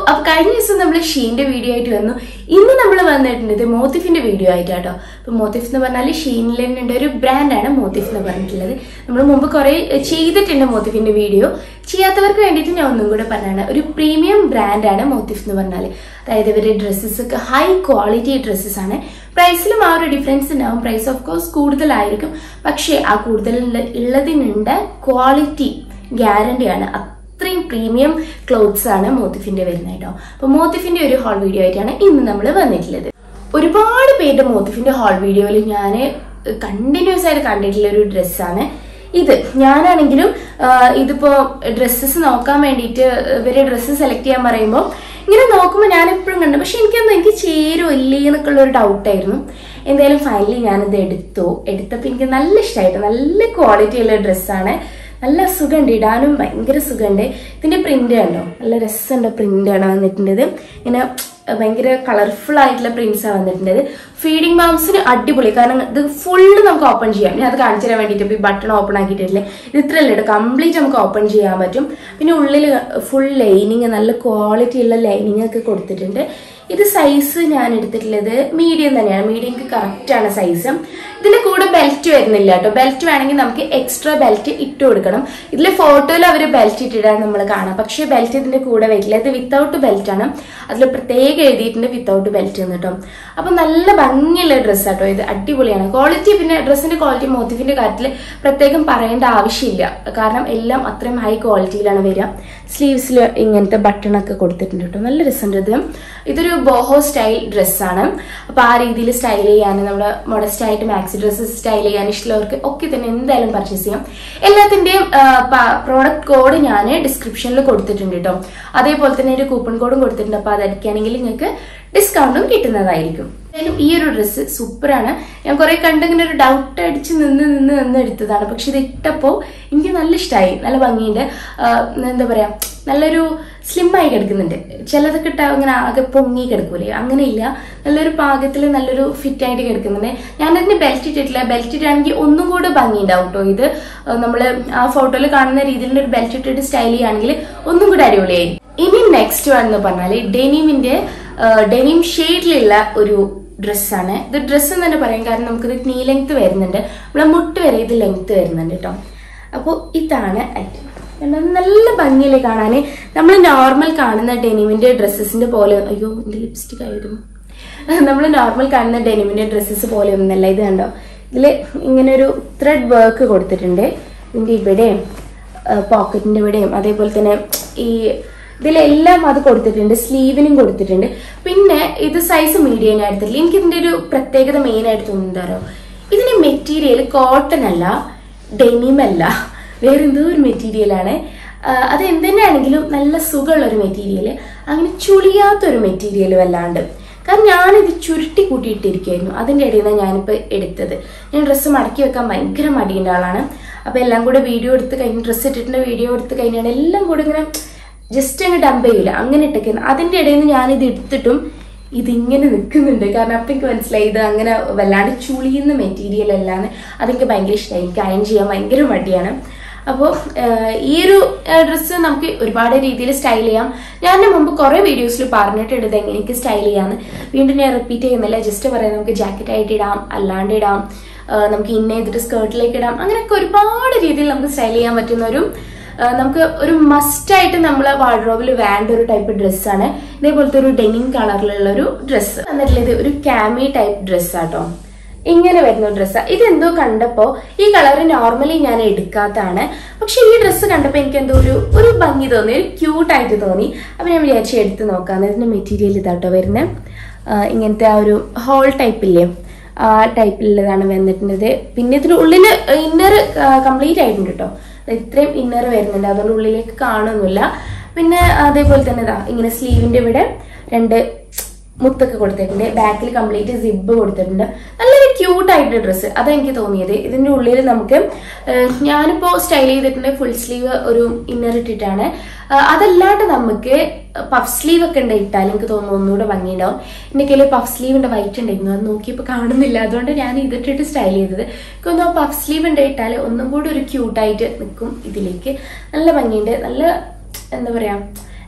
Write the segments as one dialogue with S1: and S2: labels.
S1: അപ്പോൾ കഴിഞ്ഞ ദിവസം നമ്മൾ ഷീൻ്റെ വീഡിയോ ആയിട്ട് വന്നു. ഇന്ന് നമ്മൾ വന്നിട്ടുണ്ട് മോത്തിഫിൻ്റെ വീഡിയോ ആയിട്ടാട്ടോ. അപ്പോൾ മോത്തിഫ് എന്ന് പറഞ്ഞാൽ ഷീനിൽ തന്നെ ഒരു ബ്രാൻഡാണ് മോത്തിഫ് എന്ന് പറഞ്ഞിട്ടുള്ളത്. നമ്മൾ മുമ്പ് കുറേ ചെയ്തിട്ടുണ്ട് മോത്തിഫിൻ്റെ വീഡിയോ. ചെയ്യാത്തവർക്ക് വേണ്ടിയിട്ട് ഞാൻ ഒന്നും കൂടെ പറഞ്ഞാണ്, ഒരു പ്രീമിയം ബ്രാൻഡാണ് മോത്തിഫ് എന്ന് പറഞ്ഞാൽ. അതായത് ഇവരുടെ ഡ്രസ്സസൊക്കെ ഹൈ ക്വാളിറ്റി ഡ്രസ്സസാണ്. പ്രൈസിലും ആ ഒരു ഡിഫറൻസ് ഉണ്ടാവും. പ്രൈസ് ഓഫ് കോഴ്സ് കൂടുതലായിരിക്കും, പക്ഷേ ആ കൂടുതൽ ഉള്ളതിനുണ്ട് ക്വാളിറ്റി ഗ്യാരണ്ടിയാണ്. അത്രയും പ്രീമിയം ക്ലോത്ത്സ് ആണ് മോത്തിഫിൻ്റെ വരുന്നത് കേട്ടോ. അപ്പോൾ മോത്തിഫിൻ്റെ ഒരു ഹോൾ വീഡിയോ ആയിട്ടാണ് ഇന്ന് നമ്മൾ വന്നിട്ടുള്ളത്. ഒരുപാട് പേരുടെ മോത്തിഫിൻ്റെ ഹോൾ വീഡിയോയിൽ ഞാൻ കണ്ടിന്യൂസ് ആയിട്ട് കണ്ടിട്ടുള്ള ഒരു ഡ്രസ്സാണ് ഇത്. ഞാനാണെങ്കിലും ഇതിപ്പോൾ ഡ്രസ്സസ് നോക്കാൻ വേണ്ടിയിട്ട് ഇവരെ ഡ്രസ്സ് സെലക്ട് ചെയ്യാൻ പറയുമ്പോൾ ഇങ്ങനെ നോക്കുമ്പോൾ ഞാൻ എപ്പോഴും കണ്ടു, പക്ഷെ എനിക്ക് ചേരുമോ ഇല്ലേ എന്നൊക്കെയുള്ള ഒരു ഡൗട്ടായിരുന്നു. എന്തായാലും ഫൈനലി ഞാനിത് എടുത്തപ്പോൾ എനിക്ക് നല്ല ഇഷ്ടമായിട്ട്, നല്ല ക്വാളിറ്റി ഉള്ള ഡ്രസ്സാണ്. നല്ല സുഖമുണ്ട്, ഇടാനും ഭയങ്കര സുഖമുണ്ട്. ഇതിൻ്റെ പ്രിന്റ് കണ്ടോ, നല്ല രസമുണ്ട് പ്രിന്റാണ് വന്നിട്ടുള്ളത്. ഇങ്ങനെ ഭയങ്കര കളർഫുൾ ആയിട്ടുള്ള പ്രിന്റ്സാണ് വന്നിട്ടുള്ളത്. ഫീഡിങ് മാംസിന് അടിപൊളി, കാരണം ഇത് ഫുള്ള് നമുക്ക് ഓപ്പൺ ചെയ്യാം. ഞാൻ അത് കാണിച്ചു തരാൻ വേണ്ടിയിട്ട് ഈ ബട്ടൺ ഓപ്പൺ ആക്കിയിട്ടില്ലേ, ഇത് ഇത്രയല്ലേ ഇട്ട് കംപ്ലീറ്റ് നമുക്ക് ഓപ്പൺ ചെയ്യാൻ പറ്റും. പിന്നെ ഉള്ളിൽ ഫുൾ ലൈനിങ്, നല്ല ക്വാളിറ്റി ഉള്ള ലൈനിങ് ഒക്കെ കൊടുത്തിട്ടുണ്ട്. ഇത് സൈസ് ഞാൻ എടുത്തിട്ടുള്ളത് മീഡിയം തന്നെയാണ്. മീഡിയംക്ക് കറക്റ്റാണ് സൈസ്. ഇതിന്റെ കൂടെ ബെൽറ്റ് വരുന്നില്ല കേട്ടോ. ബെൽറ്റ് വേണമെങ്കിൽ നമുക്ക് എക്സ്ട്രാ ബെൽറ്റ് ഇട്ട് കൊടുക്കണം. ഇതിൽ ഫോട്ടോയിൽ അവർ ബെൽറ്റ് ഇട്ടിട്ടാണ് നമ്മൾ കാണാം, പക്ഷേ ബെൽറ്റ് ഇതിന്റെ കൂടെ വരില്ല. ഇത് വിത്തൗട്ട് ബെൽറ്റ് ആണ്. അതിൽ പ്രത്യേകം എഴുതിയിട്ടുണ്ട് വിത്തൗട്ട് ബെൽറ്റ് എന്ന് കേട്ടോ. അപ്പൊ നല്ല ഭംഗിയുള്ള ഡ്രസ്സ് ആട്ടോ ഇത്, അടിപൊളിയാണ് ക്വാളിറ്റി. പിന്നെ ഡ്രസ്സിന്റെ ക്വാളിറ്റി മോത്തിഫിന്റെ കാര്യത്തിൽ പ്രത്യേകം പറയേണ്ട ആവശ്യമില്ല, കാരണം എല്ലാം അത്രയും ഹൈ ക്വാളിറ്റിയിലാണ് വരിക. സ്ലീവ്സിൽ ഇങ്ങനത്തെ ബട്ടണൊക്കെ കൊടുത്തിട്ടുണ്ട് കേട്ടോ, നല്ല രസമുണ്ട്. ഇതൊരു ബോഹോ സ്റ്റൈൽ ഡ്രസ്സാണ്. അപ്പോൾ ആ രീതിയിൽ സ്റ്റൈൽ ചെയ്യാൻ, നമ്മുടെ മോഡസ്റ്റ് ആയിട്ട് മാക്സി ഡ്രസ്സസ് സ്റ്റൈൽ ചെയ്യാൻ ഇഷ്ടമുള്ളവർക്ക് ഒക്കെ തന്നെ എന്തായാലും പർച്ചേസ് ചെയ്യാം. എല്ലാത്തിൻ്റെയും പ്രോഡക്റ്റ് കോഡ് ഞാൻ ഡിസ്ക്രിപ്ഷനിൽ കൊടുത്തിട്ടുണ്ട് കേട്ടോ. അതേപോലെ തന്നെ ഒരു കൂപ്പൺ കോഡും കൊടുത്തിട്ടുണ്ട്. അപ്പോൾ അത് അടിക്കുകയാണെങ്കിൽ നിങ്ങൾക്ക് ഡിസ്കൗണ്ടും കിട്ടുന്നതായിരിക്കും. എന്തായാലും ഈ ഒരു ഡ്രസ്സ് സൂപ്പറാണ്. ഞാൻ കുറെ കണ്ടിങ്ങനെ ഒരു ഡൗട്ട് അടിച്ച് നിന്ന് എടുത്തതാണ്, പക്ഷെ ഇത് ഇട്ടപ്പോൾ എനിക്ക് നല്ല ഇഷ്ടമായി. നല്ല ഭംഗിയുണ്ട്, എന്താ പറയാ, നല്ലൊരു സ്ലിം ആയി കിടക്കുന്നുണ്ട്. ചിലതൊക്കെ ഇട്ടാൽ ഇങ്ങനെ ആകെ പൊങ്ങി കിടക്കൂലേ, അങ്ങനെയില്ല. നല്ലൊരു പാകത്തിൽ നല്ലൊരു ഫിറ്റ് ആയിട്ട് കിടക്കുന്നുണ്ട്. ഞാനതിന് ബെൽറ്റ് ഇട്ടിട്ടില്ല. ബെൽറ്റ് ഇട്ടാണെങ്കിൽ ഒന്നും കൂടെ ഭംഗി ഉണ്ടാവും കേട്ടോ. ഇത് നമ്മൾ ആ ഫോട്ടോയിൽ കാണുന്ന രീതിയിലുള്ള ഒരു ബെൽറ്റ് ഇട്ടിട്ട് സ്റ്റൈൽ ചെയ്യുകയാണെങ്കിൽ ഒന്നും കൂടെ അടിപൊളിയായി. ഇനി നെക്സ്റ്റ് വൺ എന്ന് പറഞ്ഞാൽ ഡെനിം ഷെയ്ഡിലുള്ള ഒരു ഡ്രസ്സാണ്. ഇത് ഡ്രസ്സ് എന്ന് തന്നെ പറയാം, കാരണം നമുക്കിത് നീ ലെങ്ത് വരുന്നുണ്ട്, നമ്മളെ മുട്ട് വരെ ഇത് ലെങ്ത് വരുന്നുണ്ട് കേട്ടോ. അപ്പോൾ ഇതാണ് ഐറ്റം. നല്ല ഭംഗിയില്ലേ കാണാൻ. നമ്മൾ നോർമൽ കാണുന്ന ഡെനിമിന്റെ ഡ്രസ്സസിന്റെ പോലെ, അയ്യോ എന്റെ ലിപ്സ്റ്റിക് ആയിരുന്നു, നമ്മൾ നോർമൽ കാണുന്ന ഡെനിമിന്റെ ഡ്രസ്സസ് പോലെ ഒന്നല്ല. ഇത് കണ്ടോ, ഇതിൽ ഇങ്ങനെ ഒരു ത്രെഡ് വർക്ക് കൊടുത്തിട്ടുണ്ട്. ഇതിന്റെ ഇവിടെയും പോക്കറ്റിന്റെ ഇവിടെയും, അതേപോലെ തന്നെ ഈ ഇതിലെല്ലാം അത് കൊടുത്തിട്ടുണ്ട്. സ്ലീവിനും കൊടുത്തിട്ടുണ്ട്. പിന്നെ ഇത് സൈസ് മീഡിയം എടുത്തിട്ടില്ല. എനിക്ക് ഇതിന്റെ ഒരു പ്രത്യേകത മെയിൻ ആയിട്ട് തോന്നുന്നതാരോ, ഇതിന്റെ മെറ്റീരിയൽ കോട്ടൺ അല്ല, ഡെനിം അല്ല, വേറെ എന്തോ ഒരു മെറ്റീരിയലാണ്. അത് എന്തുതന്നെയാണെങ്കിലും നല്ല സുഖമുള്ള ഒരു മെറ്റീരിയൽ, അങ്ങനെ ചുളിയാത്തൊരു മെറ്റീരിയലും അല്ലാണ്ട്. കാരണം ഞാനിത് ചുരുട്ടി കൂട്ടിയിട്ടിരിക്കുകയായിരുന്നു, അതിൻ്റെ ഇടയിൽ നിന്നാണ് ഞാനിപ്പോൾ എടുത്തത്. ഞാൻ ഡ്രസ്സ് മടക്കി വെക്കാൻ ഭയങ്കര മടിയുള്ള ആളാണ്. അപ്പോൾ എല്ലാം കൂടെ വീഡിയോ എടുത്ത് കഴിഞ്ഞ്, ഡ്രസ്സ് ഇട്ടിട്ടുണ്ട് വീഡിയോ എടുത്ത് കഴിഞ്ഞാണ് എല്ലാം കൂടെ ഇങ്ങനെ ജസ്റ്റ് അങ്ങ് ഡംപ് ചെയ്യില്ല, അങ്ങനെ ഇട്ടേക്കുന്നു. അതിൻ്റെ ഇടയിൽ നിന്ന് ഞാനിത് എടുത്തിട്ടും ഇതിങ്ങനെ നിൽക്കുന്നുണ്ട്. കാരണം അപ്പം എനിക്ക് മനസ്സിലായി ഇത് അങ്ങനെ വല്ലാണ്ട് ചുളിയുന്ന മെറ്റീരിയൽ അല്ലാന്ന്. അതെനിക്ക് ഭയങ്കര ഇഷ്ടമായി. എനിക്ക് അയൺ ചെയ്യാൻ ഭയങ്കര മടിയാണ്. അപ്പോൾ ഈ ഒരു ഡ്രസ്സ് നമുക്ക് ഒരുപാട് രീതിയിൽ സ്റ്റൈൽ ചെയ്യാം. ഞാൻ മുമ്പ് കുറേ വീഡിയോസിൽ പറഞ്ഞിട്ടുണ്ട് ഇത് എങ്ങനെയൊക്കെ സ്റ്റൈൽ ചെയ്യാമെന്ന്. വീണ്ടും ഞാൻ റിപ്പീറ്റ് ചെയ്യുന്നില്ല, ജസ്റ്റ് പറയാം. നമുക്ക് ജാക്കറ്റ് ആയിട്ട് ഇടാം, അല്ലാണ്ട് ഇടാം, നമുക്ക് ഇന്ന ചെയ്തിട്ട് സ്കേർട്ടിലേക്ക് ഇടാം. അങ്ങനെയൊക്കെ ഒരുപാട് രീതിയിൽ നമുക്ക് സ്റ്റൈൽ ചെയ്യാൻ പറ്റുന്ന നമുക്ക് ഒരു മസ്റ്റായിട്ട് നമ്മളെ വാർഡ്രോബിൽ വേണ്ട ഒരു ടൈപ്പ് ഡ്രസ്സാണ്. ഇതേപോലത്തെ ഒരു ഡെനിം കളറിലുള്ള ഒരു ഡ്രസ്സ് എന്നിട്ടുള്ളത് ഒരു കാമി ടൈപ്പ് ഡ്രസ്സാട്ടോ. ഇങ്ങനെ വരുന്ന ഡ്രസ്സാണ്. ഇതെന്തോ കണ്ടപ്പോൾ ഈ കളറ് നോർമലി ഞാൻ എടുക്കാത്തതാണ്, പക്ഷെ ഈ ഡ്രസ്സ് കണ്ടപ്പോൾ എനിക്ക് എന്തോ ഒരു ഭംഗി തോന്നി, ഒരു ക്യൂട്ടായിട്ട് തോന്നി. അപ്പം ഞാൻ വിചാരിച്ചു എടുത്ത് നോക്കാം. ഇതിന്റെ മെറ്റീരിയൽ ഇതാട്ടോ വരുന്നത്. ഇങ്ങനത്തെ ആ ഒരു ഹോൾ ടൈപ്പില്ലേ, ആ ടൈപ്പിലുള്ളതാണ് വന്നിട്ടുള്ളത്. പിന്നെ ഇതിനുള്ളിൽ ഇന്നർ കംപ്ലീറ്റ് ആയിട്ടുണ്ട് കേട്ടോ. ഇത്രയും ഇന്നർ വരുന്നുണ്ട്, അതുകൊണ്ട് ഉള്ളിലേക്ക് കാണുന്നില്ല. പിന്നെ അതേപോലെ തന്നെ ഇതാ ഇങ്ങനെ സ്ലീവിന്റെ ഇവിടെ 2 മുത്തൊക്കെ കൊടുത്തിട്ടുണ്ട്. ബാക്കിൽ കംപ്ലീറ്റ് സിബ് കൊടുത്തിട്ടുണ്ട്. നല്ലൊരു ക്യൂട്ടായിട്ട് ഡ്രസ്സ്, അതെനിക്ക് തോന്നിയത്. ഇതിന്റെ ഉള്ളിൽ നമുക്ക് ഞാനിപ്പോൾ സ്റ്റൈൽ ചെയ്തിട്ടുണ്ട് ഫുൾ സ്ലീവ് ഒരു ഇന്നർ ഇട്ടിട്ടാണ്. അതല്ലാണ്ട് നമുക്ക് പഫ് സ്ലീവ് ഒക്കെ ഉണ്ട് ഇട്ടാൽ എനിക്ക് തോന്നുന്നു ഒന്നുകൂടെ ഭംഗിയുണ്ടാവും. എൻ്റെ കയ്യിൽ പഫ് സ്ലീവിന്റെ വൈറ്റ് ഉണ്ടായിരുന്നു, അത് നോക്കിയപ്പോൾ കാണുന്നില്ല, അതുകൊണ്ട് ഞാൻ ഇതിട്ടിട്ട് സ്റ്റൈൽ ചെയ്തത്. എനിക്ക് പഫ് സ്ലീവ് ഉണ്ട് ഇട്ടാൽ ഒന്നും കൂടി ഒരു ക്യൂട്ടായിട്ട് നിൽക്കും. ഇതിലേക്ക് നല്ല ഭംഗിയുണ്ട്, നല്ല എന്താ പറയാ,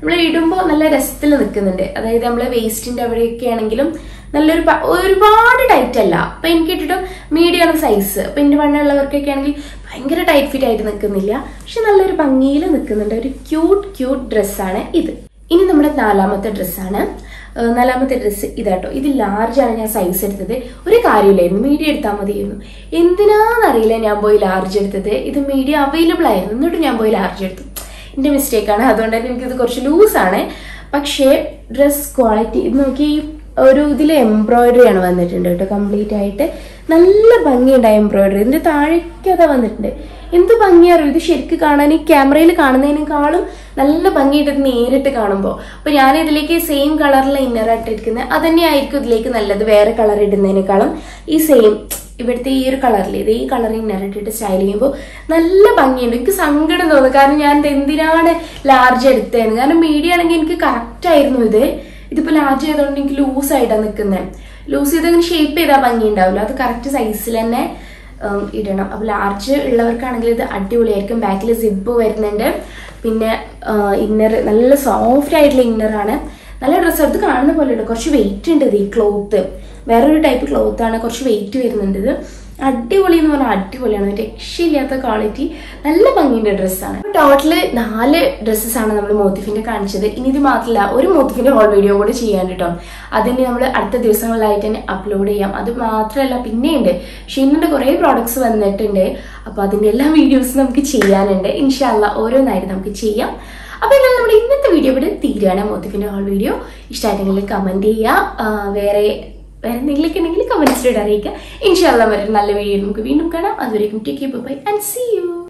S1: നമ്മൾ ഇടുമ്പോൾ നല്ല രസത്തിൽ നിൽക്കുന്നുണ്ട്. അതായത് നമ്മളെ വേസ്റ്റിന്റെ അവിടെയൊക്കെ ആണെങ്കിലും നല്ലൊരു ഒരുപാട് ടൈറ്റ് അല്ല. അപ്പൊ എനിക്ക് ഇട്ടിട്ടും മീഡിയം ആണ് സൈസ്. അപ്പൊ എന്റെ വണ്ണമുള്ളവർക്കൊക്കെ ആണെങ്കിൽ ഭയങ്കര ടൈറ്റ് ഫിറ്റ് ആയിട്ട് നിൽക്കുന്നില്ല, പക്ഷെ നല്ലൊരു ഭംഗിയിൽ നിൽക്കുന്നുണ്ട്. ഒരു ക്യൂട്ട് ഡ്രസ്സാണ് ഇത്. ഇനി നമ്മുടെ നാലാമത്തെ ഡ്രസ്സാണ്. നാലാമത്തെ ഡ്രസ്സ് ഇതാട്ടോ. ഇത് ലാർജാണ് ഞാൻ സൈസ് എടുത്തത്. ഒരു കാര്യമില്ലായിരുന്നു, മീഡിയം എടുത്താൽ മതിയായിരുന്നു. എന്തിനാന്നറിയില്ല ഞാൻ പോയി ലാർജ് എടുത്തത്. ഇത് മീഡിയം അവൈലബിൾ ആയിരുന്നു, എന്നിട്ട് ഞാൻ പോയി ലാർജ് എടുത്തു. എന്റെ മിസ്റ്റേക്കാണ്. അതുകൊണ്ട് തന്നെ എനിക്കിത് കുറച്ച് ലൂസാണ്. പക്ഷേ ഡ്രസ് ക്വാളിറ്റി ഇത് നോക്കി, ഒരു ഇതിൽ എംബ്രോയിഡറി ആണ് വന്നിട്ടുണ്ട് കേട്ടോ. കംപ്ലീറ്റ് ആയിട്ട് നല്ല ഭംഗിയുണ്ടായ എംബ്രോയിഡറി. ഇതിന്റെ താഴേക്ക് അതാ വന്നിട്ടുണ്ട്. എന്ത് ഭംഗിയാറിയോ ഇത് ശരിക്കും കാണാൻ. ഈ ക്യാമറയിൽ കാണുന്നതിനേക്കാളും നല്ല ഭംഗിയിട്ട് നേരിട്ട് കാണുമ്പോൾ. അപ്പൊ ഞാൻ ഇതിലേക്ക് സെയിം കളറിലെ ഇന്നർ ഇട്ടിരിക്കുന്നത് അത് തന്നെ ആയിരിക്കും ഇതിലേക്ക് നല്ലത്. വേറെ കളർ ഇടുന്നതിനേക്കാളും ഈ സെയിം ഇവിടുത്തെ ഈ ഒരു കളറിൽ ഇത് ഈ കളർ ഇന്നർ ഇട്ടിട്ട് സ്റ്റൈൽ ചെയ്യുമ്പോൾ നല്ല ഭംഗിയുണ്ട്. എനിക്ക് സങ്കടം തോന്നുന്നു, കാരണം ഞാൻ എന്തിനാണ് ലാർജ് എടുത്തതെന്ന്. കാരണം മീഡിയം ആണെങ്കിൽ എനിക്ക് കറക്റ്റ് ആയിരുന്നു ഇതിപ്പോ ലാർജ് ചെയ്തോണ്ട് എനിക്ക് ലൂസ് ആയിട്ടാണ് നിൽക്കുന്നത്. ലൂസ് ചെയ്ത് അങ്ങനെ ഷേപ്പ് ചെയ്താൽ ഭംഗി ഉണ്ടാവില്ല. അത് കറക്റ്റ് സൈസിൽ തന്നെ ഇടണം. അപ്പൊ ലാർജ് ഉള്ളവർക്കാണെങ്കിൽ ഇത് അടിപൊളിയായിരിക്കും. ബാക്കിൽ സിബ് വരുന്നുണ്ട്. പിന്നെ ഇന്നർ നല്ല സോഫ്റ്റ് ആയിട്ടുള്ള ഇന്നറാണ്. നല്ല ഡ്രസ്സ് എടുത്ത് കാണുന്ന പോലെ ഉണ്ട്. കുറച്ച് വെയിറ്റ് ഉണ്ട്. ഇത് ഈ ക്ലോത്ത് വേറൊരു ടൈപ്പ് ക്ലോത്ത് ആണ്, കുറച്ച് വെയിറ്റ് വരുന്നുണ്ട്. ഇത് അടിപൊളി എന്ന് പറഞ്ഞാൽ അടിപൊളിയാണ്. രക്ഷയില്ലാത്ത ക്വാളിറ്റി, നല്ല ഭംഗിയുടെ ഡ്രസ്സാണ്. ടോട്ടല് 4 ഡ്രസ്സസ് ആണ് നമ്മൾ മോത്തിഫിന്റെ കാണിച്ചത്. ഇനി ഇത് മാത്രമല്ല, ഒരു മോത്തിഫിന്റെ ഹോൾ വീഡിയോ കൂടെ ചെയ്യാൻ കേട്ടോ. അതിന് നമ്മൾ അടുത്ത ദിവസങ്ങളിലായിട്ട് തന്നെ അപ്ലോഡ് ചെയ്യാം. അത് മാത്രമല്ല പിന്നെയുണ്ട്, ഷീനിന്റെ കുറെ പ്രോഡക്ട്സ് വന്നിട്ടുണ്ട്. അപ്പൊ അതിന്റെ എല്ലാ വീഡിയോസും നമുക്ക് ചെയ്യാനുണ്ട്. ഇൻഷാ അല്ലാഹ് ഓരോന്നായിട്ട് നമുക്ക് ചെയ്യാം. അപ്പൊ എന്നാൽ നമ്മുടെ ഇന്നത്തെ വീഡിയോ ഇവിടെ തീരുകയാണ്. മോത്തിഫിന്റെ ഹോൾ വീഡിയോ ഇഷ്ടമായിട്ടെങ്കിൽ കമന്റ് ചെയ്യുക. വേറെ എന്തെങ്കിലുമൊക്കെ ഉണ്ടെങ്കിൽ കമന്റ്സിലൂടെ അറിയിക്കുക. ഇൻഷാ അല്ലാഹ് നല്ല വീഡിയോ നമുക്ക് വീണ്ടും കാണാം. അതുവരേക്കും take care, bye and see U.